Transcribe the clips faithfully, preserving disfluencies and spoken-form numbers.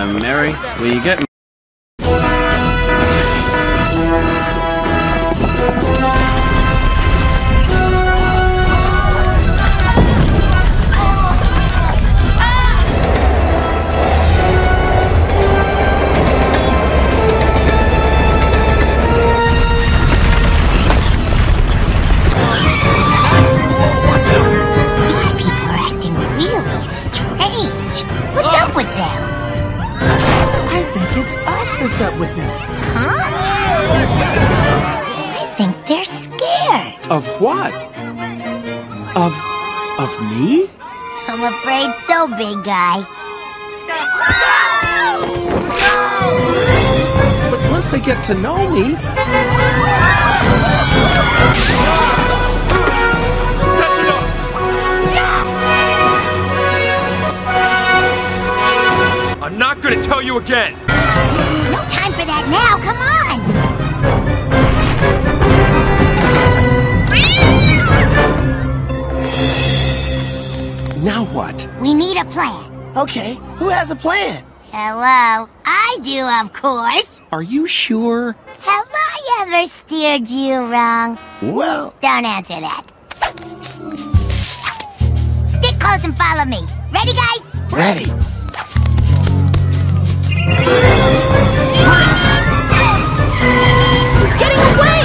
Mary, will you get me? It's us that's up with them. Huh? I think they're scared. Of what? Of... of me? I'm afraid so, big guy. But once they get to know me... That's enough! I'm not gonna tell you again! No time for that now, come on! Now what? We need a plan. Okay, who has a plan? Hello, I do, of course. Are you sure? Have I ever steered you wrong? Well... Don't answer that. Stick close and follow me. Ready, guys? Ready. He's getting away!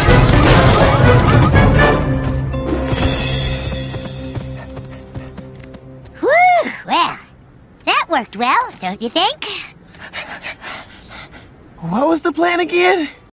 Whew, well, that worked well, don't you think? What was the plan again?